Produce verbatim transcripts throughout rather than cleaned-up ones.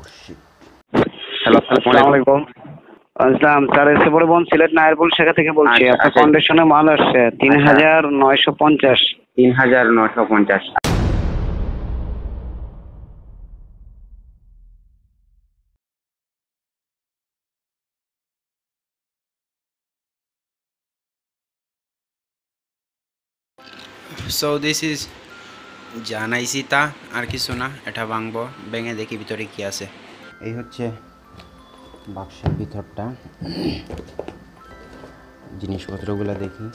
Hello, আসসালামু আলাইকুম। আসসালাম স্যার, এসে পরিবহন সিলেট নায়ারপুল শাখা থেকে বলছি। আপনার কন্ডিশনে মাল আসছে তিন হাজার নয়শো পঞ্চাশ। তিন হাজার নয়শো পঞ্চাশ। সো দিস ইজ জানাইছি তা আর কিছু না, এটা ভাঙবো, ভেঙে দেখি ভিতরে কি আছে। এই হচ্ছে বাক্সের ভিতরটা, জিনিসপত্রগুলো দেখি।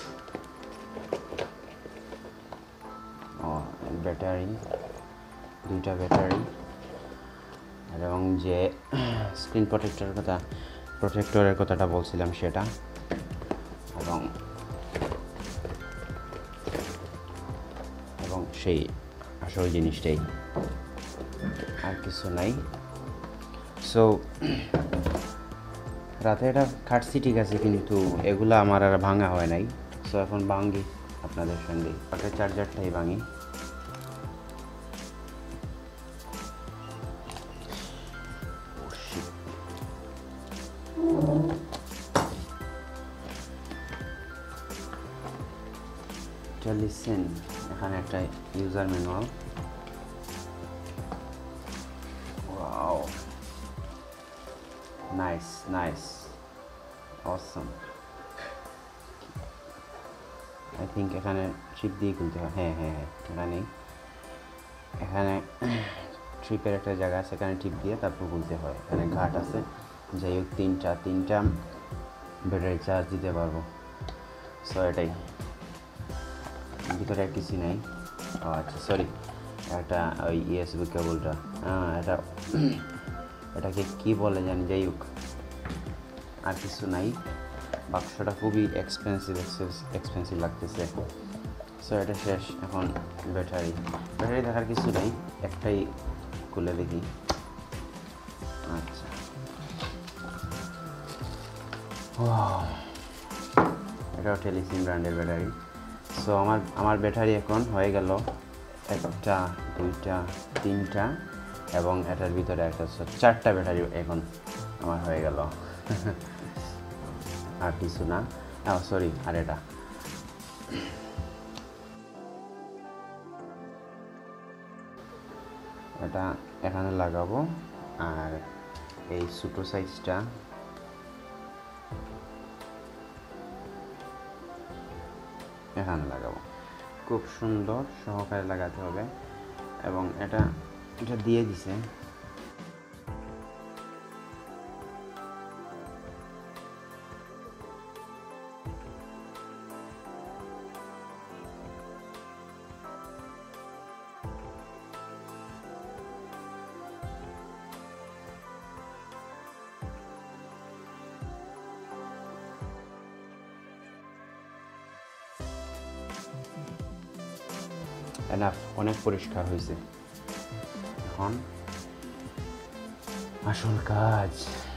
ও ব্যাটারি, দুইটা ব্যাটারি, এবং যে স্ক্রিন প্রোটেক্টরের কথা প্রোটেক্টরের কথাটা বলছিলাম সেটা, এবং এবং সেই আসল জিনিসটাই, আর কিছু নাই। সো রাতে এটা খাটছি ঠিক আছে, কিন্তু এগুলো আমার আর ভাঙা হয় নাই। সো এখন ভাঙি আপনাদের সঙ্গে, একটা চার্জারটাই ভাঙি। লিসেন, এখানে একটা user manual. Wow, nice nice, awesome. I think এখানে ট্রিপ দিয়ে খুলতে হয়। হ্যাঁ হ্যাঁ হ্যাঁ এখানে এখানে ট্রিপের একটা জায়গা আছে, এখানে ট্রিপ দিয়ে তারপর খুলতে হয়। এখানে ঘাট আছে, যাই হোক তিনটা তিনটা ব্যাটারি চার্জ দিতে পারবো। সো এটাই, ভিতরে আর কিছু নাই। ও আচ্ছা, সরি, একটা ওই ইউএসবি কেবলটা, হ্যাঁ এটা এটাকে কী বলে জানি, যাই হোক আর কিছু নাই। বাক্সটা খুবই এক্সপেন্সিভ এক্সপেন্সিভ লাগতেছে। সো এটা শেষ। এখন ব্যাটারি ব্যাটারি দেখার কিছু নেই, একটাই খুলে দেখি। আচ্ছা, এটাও টেলিসিম ব্র্যান্ডের ব্যাটারি। সো আমার আমার ব্যাটারি এখন হয়ে গেল একটা, দুইটা, তিনটা, এবং এটার ভিতরে একটা চারটা ব্যাটারি এখন আমার হয়ে গেল। আর কিছু না, সরি, আর এটা এটা এখানে লাগাবো, আর এই ছোটো সাইজটা এখানে লাগাবো। খুব সুন্দর সহকারে লাগাতে হবে, এবং এটা এটা দিয়ে দিছে। এনাফ, অনেক পরিষ্কার হয়েছে। এখন আসল কাজ।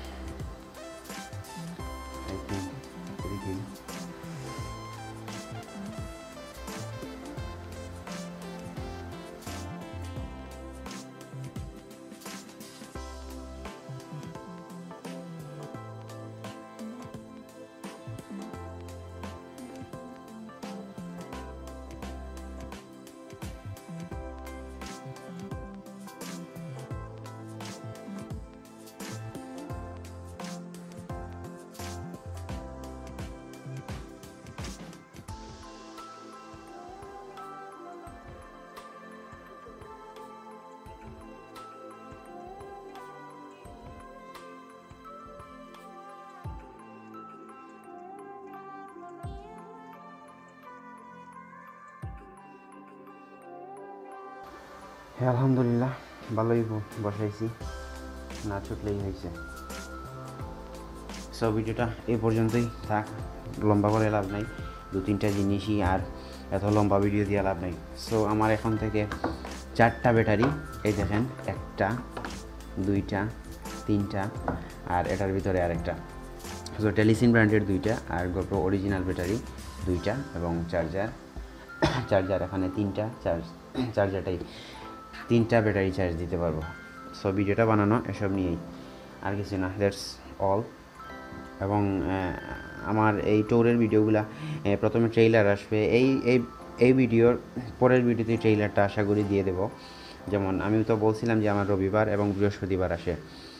হ্যাঁ আলহামদুলিল্লাহ, ভালোই বসাইছি, না ছুটলেই হয়েছে। সো ভিডিওটা এই পর্যন্তই থাক, লম্বা করে লাভ নাই, দু তিনটা জিনিসই, আর এত লম্বা ভিডিও দিয়ে লাভ নাই। সো আমার এখন থেকে চারটা ব্যাটারি, এই দেখেন, একটা, দুইটা, তিনটা, আর এটার ভিতরে আরেকটা। সো টেলিসিম ব্র্যান্ডের দুইটা, আর গোপ্রো অরিজিনাল ব্যাটারি দুইটা, এবং চার্জার চার্জার এখানে তিনটা, চার্জ চার্জারটাই তিনটা ব্যাটারি চার্জ দিতে পারবো। সো ভিডিওটা বানানো এসব নিয়েই, আর কিছু না, দ্যাটস অল। এবং আমার এই ট্যুরের ভিডিওগুলা প্রথমে ট্রেইলার আসবে, এই এই এই ভিডিওর পরের ভিডিওতে ট্রেইলারটা আশা করি দিয়ে দেব। যেমন আমি তো বলছিলাম যে আমার রবিবার এবং বৃহস্পতিবার আসে,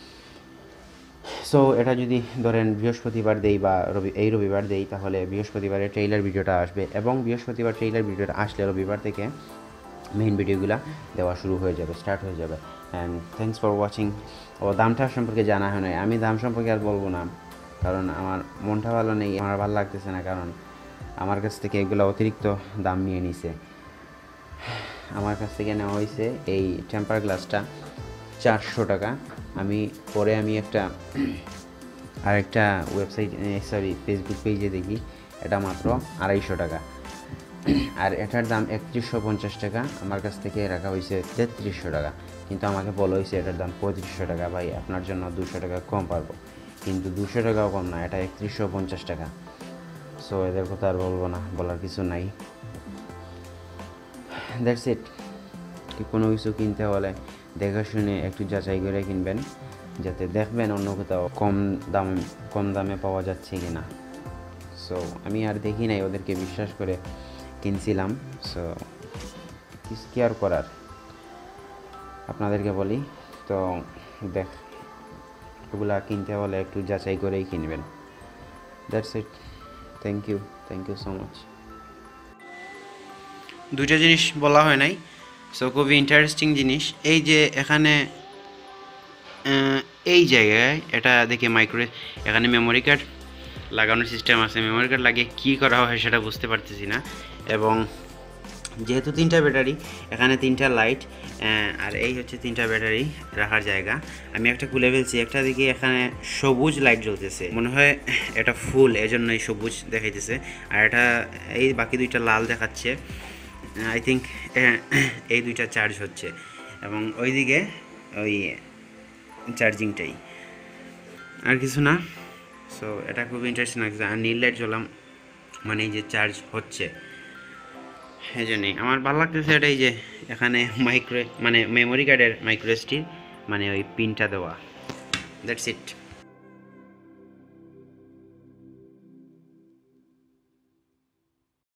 সো এটা যদি ধরেন বৃহস্পতিবার দেই বা রবি এই রবিবার দেই, তাহলে বৃহস্পতিবারে ট্রেইলার ভিডিওটা আসবে, এবং বৃহস্পতিবার ট্রেইলার ভিডিওটা আসলে রবিবার থেকে মেইন ভিডিওগুলো দেওয়া শুরু হয়ে যাবে, স্টার্ট হয়ে যাবে। And thanks for watching. ও দামটা সম্পর্কে জানা হয় নাই, আমি দাম সম্পর্কে আর বলবো না, কারণ আমার মনটা ভালো নেই, আমার ভালো লাগতেছে না, কারণ আমার কাছ থেকে এগুলো অতিরিক্ত দাম নিয়ে নিছে। আমার কাছ থেকে নেওয়া হয়েছে এই টেম্পার গ্লাসটা চারশো টাকা। আমি পরে আমি একটা আরেকটা ওয়েবসাইট সরি ফেসবুক পেজে দেখি এটা মাত্র আড়াইশো টাকা, আর এটার দাম একত্রিশশো পঞ্চাশ টাকা। আমার কাছ থেকে রাখা হয়েছে তেত্রিশশো টাকা, কিন্তু আমাকে বলা হয়েছে এটার দাম পঁয়ত্রিশশো টাকা। ভাই আপনার জন্য দুশো টাকা কম পারবো, কিন্তু দুশো টাকাও কম না, এটা একত্রিশশো পঞ্চাশ টাকা। সো এদের কথা আর বলবো না, বলার কিছু নাই, দ্যাটস ইট। কি কোনো কিছু কিনতে হলে দেখা শুনে একটু যাচাই করে কিনবেন, যাতে দেখবেন অন্য কোথাও কম দাম কম দামে পাওয়া যাচ্ছে কি না। সো আমি আর দেখি নাই, ওদেরকে বিশ্বাস করে কিনছিলাম। সো কিছু কি আর করার, আপনাদেরকে বলি তো দেখ, ওগুলা কিনতে হলে একটু যাচাই করেই কিনবেন। That's it, thank you thank you so much. দুইটা জিনিস বলা হয় নাই, সো খুবই ইন্টারেস্টিং জিনিস। এই যে এখানে এই জায়গায় এটা দেখে মাইক্রো এখানে মেমোরি কার্ড লাগানোর সিস্টেম আছে, মেমোরি কার্ড লাগিয়ে কী করা হয় সেটা বুঝতে পারতেছি না। এবং যেহেতু তিনটা ব্যাটারি, এখানে তিনটা লাইট, আর এই হচ্ছে তিনটা ব্যাটারি রাখার জায়গা। আমি একটা খুলে ফেলছি, একটা দিকে এখানে সবুজ লাইট জ্বলতেছে, মনে হয় এটা ফুল, এজন্যই সবুজ দেখাইতেছে। আর এটা এই বাকি দুইটা লাল দেখাচ্ছে, আই থিঙ্ক এই দুইটা চার্জ হচ্ছে, এবং ওইদিকে ওই চার্জিংটাই, আর কিছু না। সো এটা খুব ইন্টারেস্টিং লাগছে। আর নীল লাইট জ্বলাম মানে এই যে চার্জ হচ্ছে, এই জন্যই আমার ভালো লাগতেছে। এটাই যে এখানে মাইক্রো মানে মেমোরি কার্ডের মাইক্রো এস ডি মানে ওই পিনটা দেওয়া, দ্যাটস ইট।